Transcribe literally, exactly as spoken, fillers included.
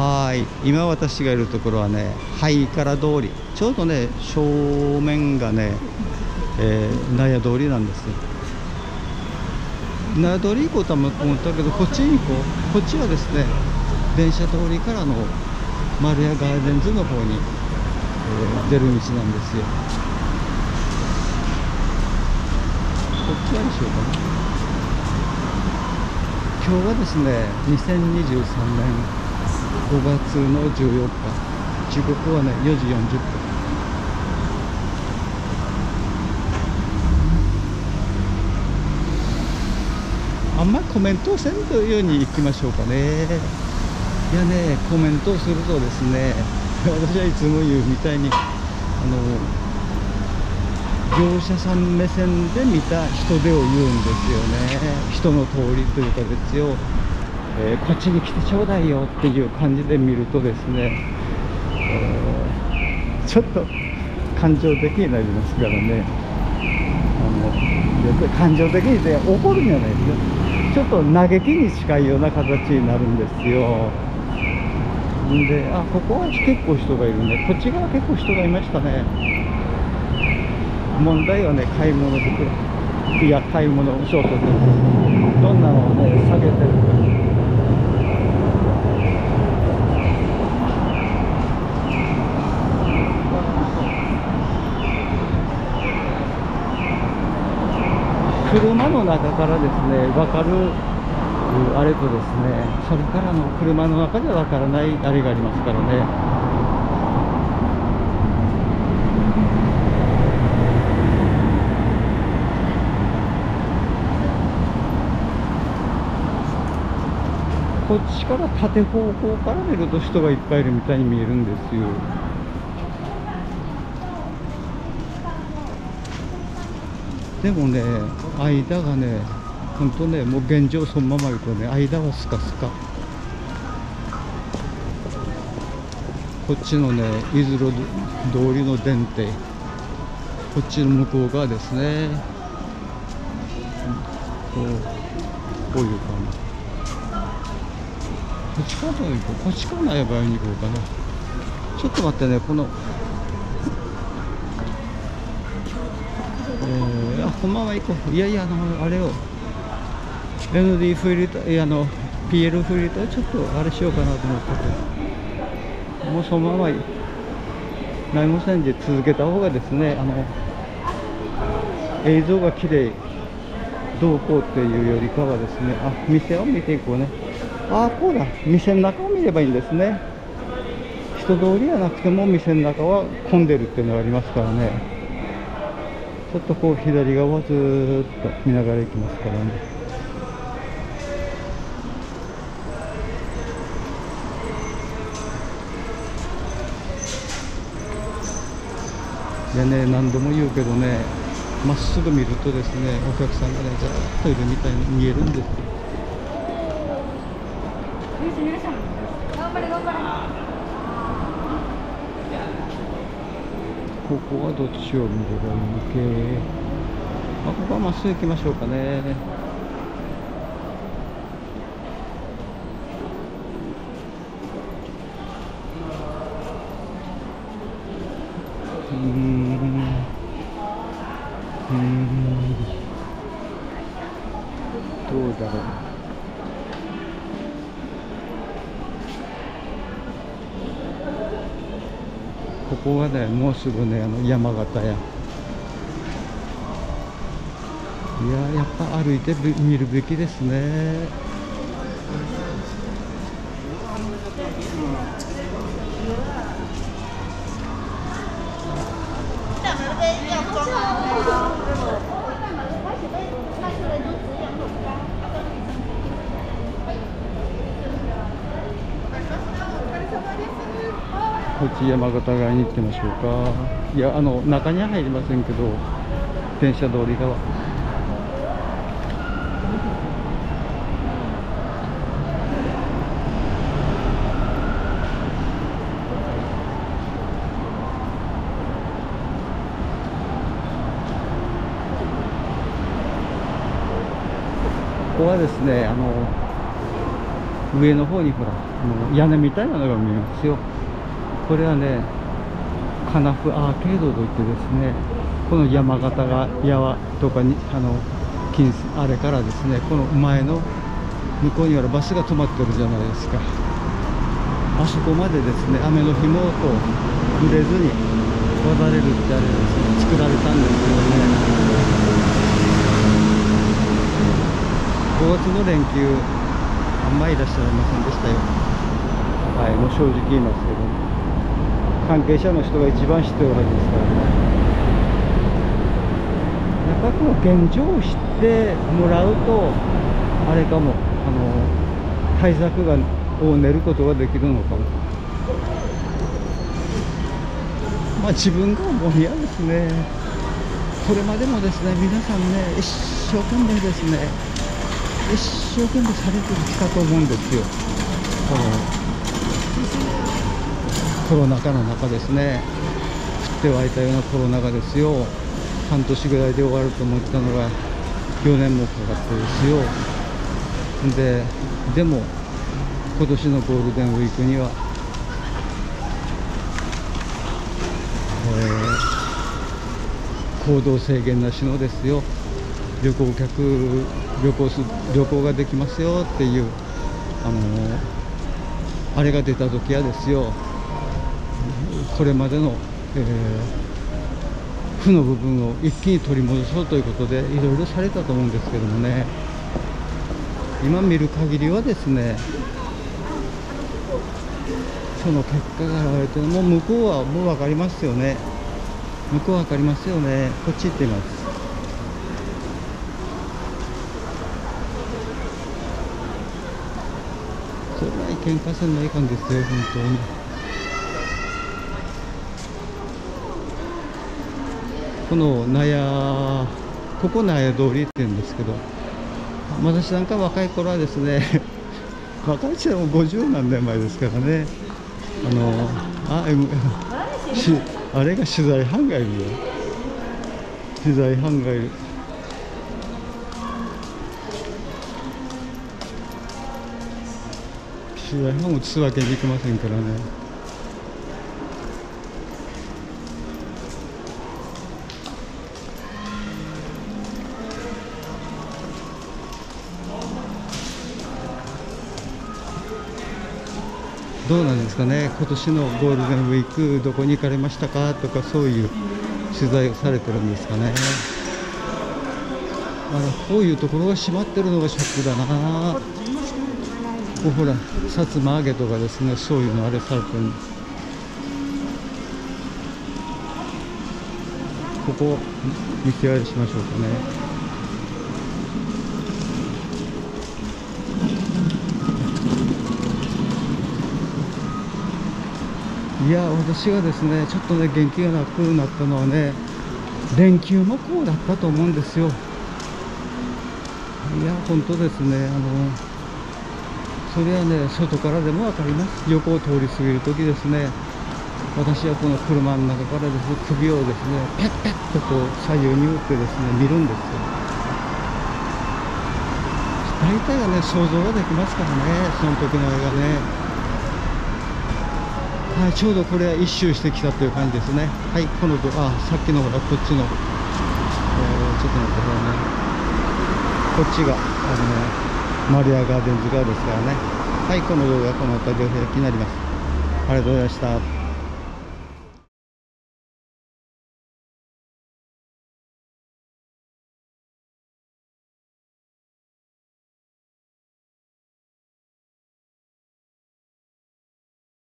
はい、今私がいるところはね、ハイカラ通り、ちょうどね、正面がね、えー、納屋通りなんですよ。納屋通り行こうと思ったけど、こっちに行こう。こっちはですね、電車通りからの丸屋ガーデンズの方に、えー、出る道なんですよ。こっちはにしようかな。今日はですね、にせんにじゅうさんねんごがつのじゅうよっか、時刻はね、よじよんじゅっぷん。あんまりコメントをせんというように行きましょうかね。いやね、コメントをするとですね、私はいつも言うみたいに、あの業者さん目線で見た人手を言うんですよね。人の通りというかですよ、えー、こっちに来てちょうだいよっていう感じで見るとですね、えー、ちょっと感情的になりますからね。あのやっぱり感情的にで怒るんじゃないですよ。ちょっと嘆きに近いような形になるんですよ。んで、あ、ここは結構人がいるね。こっち側結構人がいましたね。問題はね、買い物袋。いや、買い物、そうそうそう。どんなのをね、下げてるか。車の中からですね、分かるあれとですね、それからの車の中では分からないあれがありますからね。こっちから縦方向から見ると人がいっぱいいるみたいに見えるんですよ。でもね、間がね、ほんとね、もう現状そのまま言うとね、間はスカスカ。こっちのね、いずろ通りの電停、こっちの向こう側ですね。こう、こういう感じ。こっちから行こう。こっちからやばいに行こうかな。ちょっと待ってね、この、えー、あ、このまま行こう。いやいや、あの、あれを、エヌディー フィルター、いや、あの、ピーエル フィルター、ちょっとあれしようかなと思ったけど、もうそのまま、内門線で続けた方がですね、あの、映像が綺麗、どうこうっていうよりかはですね、あ、店を見ていこうね。ああ、こうだ。店の中を見ればいいんですね。人通りはなくても店の中は混んでるっていうのがありますからね。ちょっとこう左側をずーっと見ながら行きますからね。でね、何度も言うけどね、まっすぐ見るとですね、お客さんがね、ずーっといるみたいに見えるんですよ。ここはどっちを見ればいいっけ。あ、ここはまっすぐ行きましょうかね。うーん。うーん。どうだろう。ここはね、もうすぐね、あの山形や。いや、やっぱ歩いて見るべきですね。こっち山形側に行ってみましょうか。いや、あの中には入りませんけど、電車通り側。ここはですね、あの上の方にほら、あの屋根みたいなのが見えますよ。これはね、カナフアーケードといってですね、この山形が山とかにあの金あれからですね、この前の向こうにはバスが止まってるじゃないですか。あそこまでですね、雨の日もこう濡れずに渡れるってあれですね、作られたんですけどね。ごがつの連休あんまりいらっしゃいませんでしたよ。はい、もう正直言いますけど、関係者の人が一番知ってるはずですからね。やっぱりこの現状を知ってもらうと、あれかも、あの対策がを練ることができるのかも。まあ自分が思うにはですね、これまでもですね、皆さんね、一生懸命ですね、一生懸命されてきたと思うんですよ。このコロナ禍の中ですね、降って湧いたようなコロナ禍ですよ。半年ぐらいで終わると思ったのがよねんもかかってですよ。で、でも今年のゴールデンウィークには、えー、行動制限なしのですよ、旅行客旅行す旅行ができますよっていう、あのー、あれが出た時はですよ、これまでの、えー、負の部分を一気に取り戻そうということでいろいろされたと思うんですけどもね、今見る限りはですね、その結果が現れて、もう向こうはもう分かりますよね。向こうは分かりますよね。こっち行ってみます。それはいけんかせんないかんですよ、本当に。この納屋、ここ納屋通りって言うんですけど、私なんか若い頃はですね、若い人はもうごじゅうなんねんまえですからね、あのあしあれが取材班がいるよ。取材班がいる。取材班を映すわけにいきませんからね。どうなんですかね、今年のゴールデンウィークどこに行かれましたかとか、そういう取材をされてるんですかね。あのこういうところが閉まってるのがショックだな。ここほら薩摩揚げとかですね、そういうのあれされてる。ここ見極めしましょうかね。いや、私がですね、ちょっとね、元気がなくなったのはね、連休もこうだったと思うんですよ。いや、本当ですね、あの、それはね、外からでも分かります。横を通り過ぎるときですね、私はこの車の中からですね、首をですね、ペッペッとこう左右に打ってですね、見るんですよ。大体がね、想像ができますからね、その時の絵がね。はい、ちょうどこれは一周してきたという感じですね。はい、このどあさっきのほらこっちの、えー、ちょっと待ってくださいね。こっちがあのマリアガーデンズ側ですからね。はい、この動画はこの辺りでお開きになります。ありがとうございました。